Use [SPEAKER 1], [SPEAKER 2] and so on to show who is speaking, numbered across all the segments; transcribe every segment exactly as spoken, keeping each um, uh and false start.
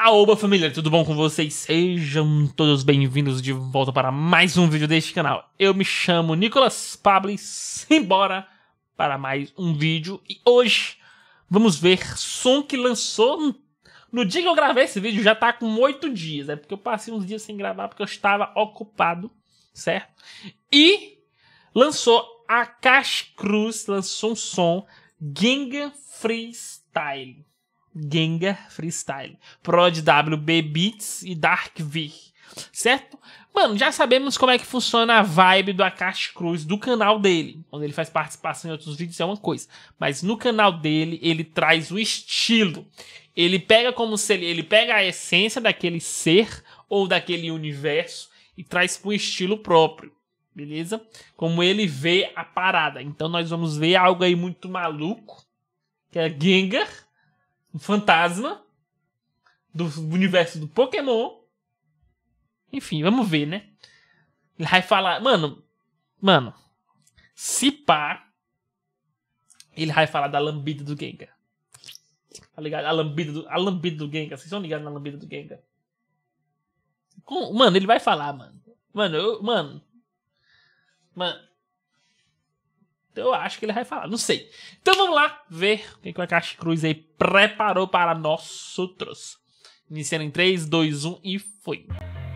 [SPEAKER 1] Aoba família, tudo bom com vocês? Sejam todos bem-vindos de volta para mais um vídeo deste canal. Eu me chamo Nicolas Pablo, simbora para mais um vídeo. E hoje vamos ver som que lançou no dia que eu gravei esse vídeo, já tá com oito dias. É porque eu passei uns dias sem gravar porque eu estava ocupado, certo? E lançou a Akashi Cruz, lançou um som Gengar Freestyle. Gengar Freestyle, Prod W B Beats e Dark V, certo? Mano, já sabemos como é que funciona a vibe do Akashi Cruz, do canal dele. Quando ele faz participação em outros vídeos é uma coisa, mas no canal dele ele traz o estilo. Ele pega como se ele, ele pega a essência daquele ser ou daquele universo e traz pro estilo próprio, beleza? Como ele vê a parada. Então nós vamos ver algo aí muito maluco, que é Gengar, um fantasma do universo do Pokémon. Enfim, vamos ver, né? Ele vai falar... Mano, mano, se pá, ele vai falar da lambida do Gengar. Tá ligado? A lambida do, a lambida do Gengar. Vocês estão ligados na lambida do Gengar? Com, mano, ele vai falar, mano. Mano, eu... Mano... Mano... Eu acho que ele vai falar, não sei. Então vamos lá ver o que o Akashi Cruz aí preparou para nós outros. Iniciando em três, dois, um e foi.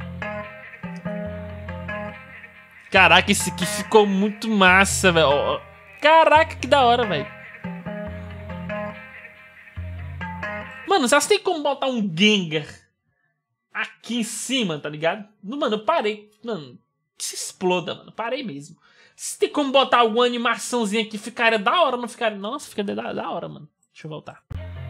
[SPEAKER 1] Caraca, esse aqui ficou muito massa, velho. Caraca, que da hora, velho. Mano, você tem como botar um Gengar aqui em cima, tá ligado? Mano, eu parei. Mano, que se exploda, mano. Parei mesmo. Se tem como botar alguma animaçãozinha que ficaria da hora, não ficaria... Nossa, fica da, da hora, mano. Deixa eu voltar.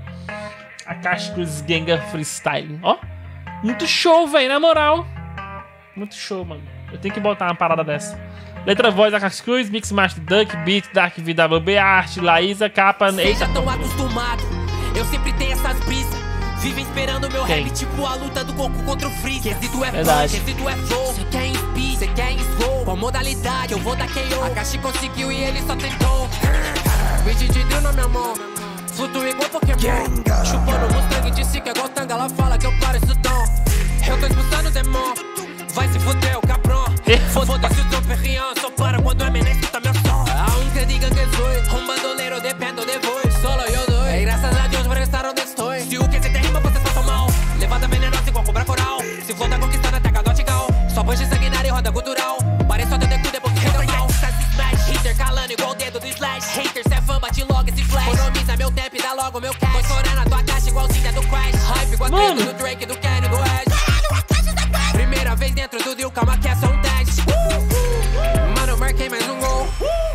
[SPEAKER 1] Akashi Cruz Gengar Freestyle. Ó. Muito show, velho, na moral. Muito show, mano. Eu tenho que botar uma parada dessa. Letra, voz, Akashi Cruz, Mix, Master, Duck, Beat, Dark V W B, Arte, Laísa, Capa...
[SPEAKER 2] Vocês já estão acostumados. Eu sempre tenho essas brisas. Vivem esperando meu
[SPEAKER 1] Quem?
[SPEAKER 2] rap, tipo a luta do Goku contra o Freeza. Quesito é
[SPEAKER 1] Verdade.
[SPEAKER 2] funk, quesito é flow. Cê quer em speed, cê quer em slow. Qual modalidade? Eu vou dar K O. Akashi conseguiu e ele só tentou. Vídeo de drill na minha mão. Flutuo igual Pokémon. Chupando Mustang, disse que é igual tanga. Ela fala que eu pareço Dom. Eu tô expulsando o demon. Vai se fuder, o cabrão. Foda-se o teu perrião. Só para quando é menino, escuta meu som. Aunque digan que soy un bandolero, dependo de vos. Solo yo doy. E graças a Deus por estar onde estou. Se o que você tem rima, você só mal. Levada venenosa igual cobra coral. Se for da conquistada, taca do atigal. Só punch sanguinário e roda cultural. Parece só dedo depois que reda mal. Smash, intercalando igual o dedo do slash. Haters é fã, bate logo esse flash. Economiza meu tempo e dá logo meu cash. Tô estourando a tua caixa igualzinha do Crash. Hype igual a treta do Drake, do Kanye, do Edge. Primeira vez dentro do deal, calma que é só um teste. Mano, eu marquei mais um gol.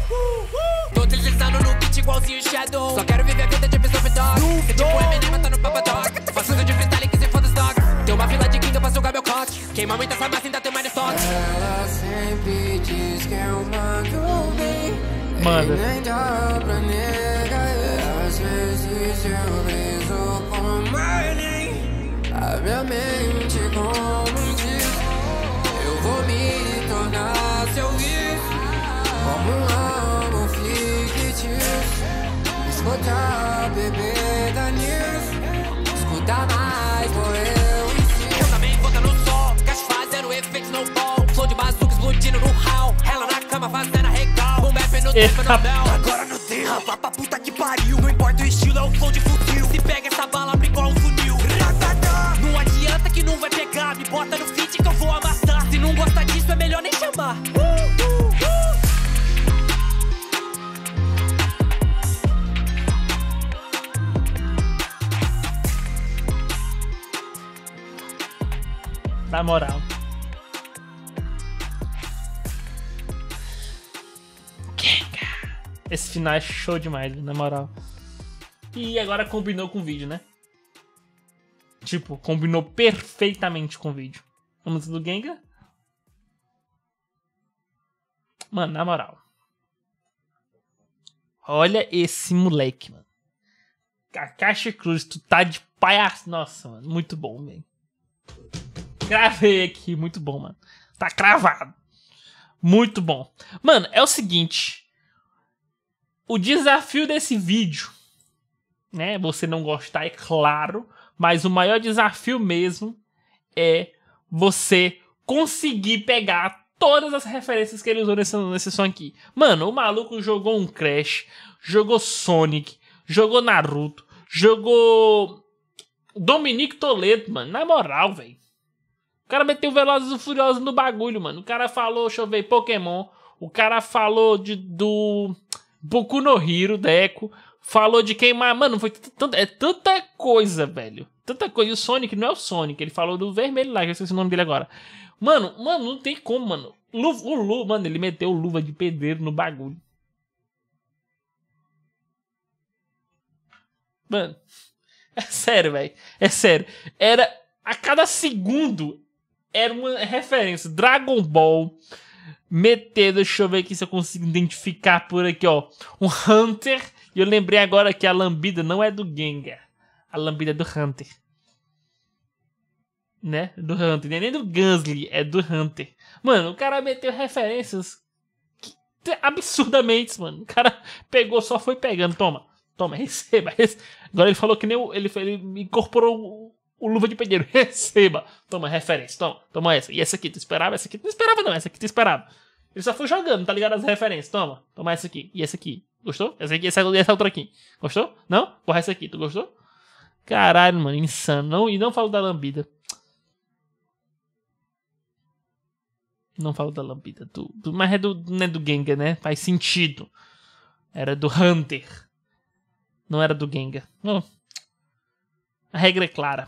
[SPEAKER 2] Tô deslizando no beat igualzinho Shadow. Só quero viver a vida de Snoop Dogg. Que tipo Eminem matando Papa Dog. Faço de freestyle que se foda os dogs. Tem uma fila de Kinga pra sugar meu coque. Queima muita essa massa, ainda tem mais estoque. Ela sempre diz que eu mando bem.
[SPEAKER 1] Manda.
[SPEAKER 2] E nem dá pra negar. Às vezes eu briso com Marley. A minha mente como um disco. Eu vou me tornar seu risco. Como um amo fictício. Escuta, bebê da news. Escuta mais, vou eu ensino. Eu também vou no sol. Cacho fazendo efeito snowball. Flow de bazuca explodindo no hall. Ela na cama fazendo arregal. Um bap no tempo no bel. Agora não tem rapa pra puta que pariu. Não importa o estilo, é o flow de fuzil. Se pega essa bala, abre igual um funil. Não adianta que não vai pegar. Me bota no feat que eu vou amassar. Se não gosta disso, é melhor nem chamar. Uh, uh, uh.
[SPEAKER 1] Na moral. Gengar. Esse final é show demais, na moral. E agora combinou com o vídeo, né? Tipo, combinou perfeitamente com o vídeo. A música do Gengar. Mano, na moral. Olha esse moleque, mano. Akashi Cruz, tu tá de palhaço. Nossa, mano, muito bom, velho. Gravei aqui, muito bom, mano. Tá cravado. Muito bom. Mano, é o seguinte. O desafio desse vídeo, né? Você não gostar, é claro. Mas o maior desafio mesmo é você conseguir pegar todas as referências que ele usou nesse, nesse som aqui. Mano, o maluco jogou um Crash, jogou Sonic, jogou Naruto, jogou Dominique Toledo, mano. Na moral, velho. O cara meteu Velozes e Furiosos no bagulho, mano. O cara falou, deixa eu ver, Pokémon. O cara falou de, do Boku no Hero, Deco. Falou de queimar. Mano, foi tanta, é tanta coisa, velho. Tanta coisa. E o Sonic não é o Sonic. Ele falou do vermelho lá, que eu esqueci o nome dele agora. Mano, mano, não tem como, mano. Luva, o Lu, mano, ele meteu luva de pedreiro no bagulho. Mano, é sério, velho. É sério. Era, a cada segundo, era uma referência. Dragon Ball. Meter, deixa eu ver aqui se eu consigo identificar por aqui, ó. Um Hunter. E eu lembrei agora que a lambida não é do Gengar. A lambida é do Hunter. Né? Do Hunter. Nem do Gansly, é do Hunter. Mano, o cara meteu referências que, absurdamente, mano. O cara pegou, só foi pegando. Toma, toma, receba. receba. Agora ele falou que nem o, ele, ele incorporou o, o luva de pedreiro. Receba. Toma, referência. Toma, toma essa. E essa aqui, tu esperava? Essa aqui tu não esperava, não. Essa aqui tu esperava. Ele só foi jogando, tá ligado? As referências. Toma, toma essa aqui. E essa aqui. Gostou? Essa aqui, essa, essa outra aqui. Gostou? Não? Porra, essa aqui, tu gostou? Caralho, mano, insano. Não, e não falo da lambida. Não falo da lambida. Do, do, mas é do, não é do Gengar, né? Faz sentido. Era do Hunter. Não era do Gengar. Não. A regra é clara.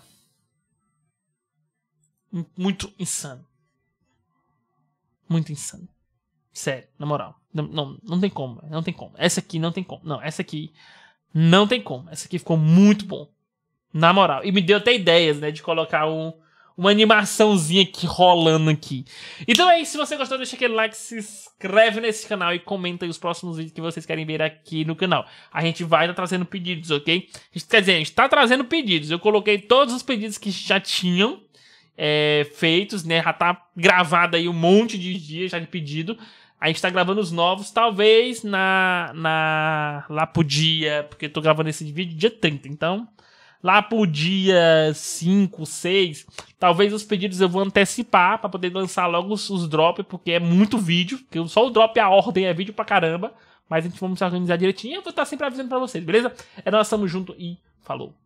[SPEAKER 1] Muito insano. Muito insano. Sério, na moral. Não, não, não tem como. Não tem como. Essa aqui não tem como. Não, essa aqui não tem como. Essa aqui ficou muito bom. Na moral. E me deu até ideias, né? De colocar um, uma animaçãozinha aqui rolando aqui. Então é isso. Se você gostou, deixa aquele like, se inscreve nesse canal e comenta aí os próximos vídeos que vocês querem ver aqui no canal. A gente vai estar trazendo pedidos, ok? Quer dizer, a gente tá trazendo pedidos. Eu coloquei todos os pedidos que já tinham é, feitos, né? Já tá gravado aí um monte de dias já de pedido. A gente tá gravando os novos, talvez na, na lá pro dia, porque eu tô gravando esse vídeo dia trinta, então lá pro dia cinco, seis, talvez os pedidos eu vou antecipar pra poder lançar logo os, os drops, porque é muito vídeo, porque só o drop, a ordem é vídeo pra caramba, mas a gente vamos se organizar direitinho e eu vou estar sempre avisando pra vocês, beleza? É, nós estamos juntos e falou!